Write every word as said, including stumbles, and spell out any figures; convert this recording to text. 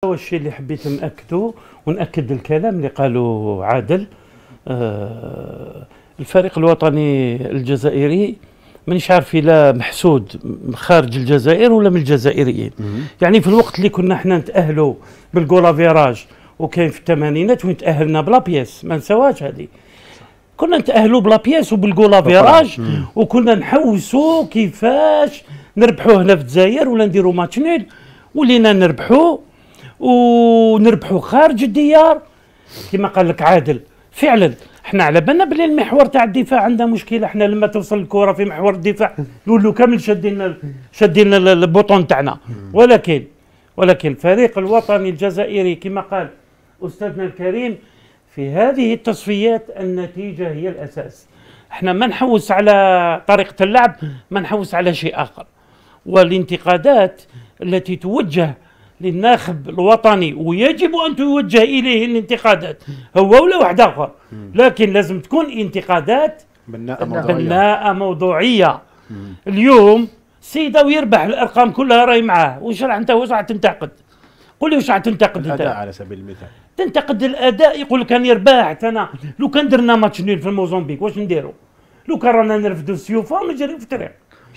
هو الشيء اللي حبيت نأكده ونأكد الكلام اللي قالوا عادل. آه الفريق الوطني الجزائري مانيش عارف لا محسود خارج الجزائر ولا من الجزائريين. يعني في الوقت اللي كنا احنا نتأهلوا بالجولافيراج وكاين في الثمانينات وين تأهلنا بلا بياس، ما نساوهاش هذه. كنا نتأهلوا بلا بياس وبالجولافيراج وكنا نحوسوا كيفاش نربحوا هنا في الجزائر ولا نديروا ماتش نيل، ولينا نربحوا ونربحوا خارج الديار كما قال لك عادل. فعلا احنا على بالنا بلي المحور تاع الدفاع عندنا مشكله، احنا لما توصل الكره في محور الدفاع نولوا كامل شادين شادين البوطون تاعنا. ولكن ولكن الفريق الوطني الجزائري كما قال استاذنا الكريم في هذه التصفيات النتيجه هي الاساس. احنا ما نحوس على طريقه اللعب، ما نحوس على شيء اخر. والانتقادات التي توجه للناخب الوطني ويجب ان توجه اليه الانتقادات هو ولا واحد اخر، لكن لازم تكون انتقادات بناءة موضوعية, بناءة موضوعية. اليوم سيدا ويربح الارقام كلها راهي معاه، واش راح انت واش راح تنتقد؟ قول لي واش راح تنتقد؟ الاداء على سبيل المثال تنتقد الاداء، يقول لك انا ربحت. انا لو كان درنا ماتش نيل في الموزمبيق واش نديروا؟ لو كان رانا نرفدوا السيوفه ونجريو في الطريق.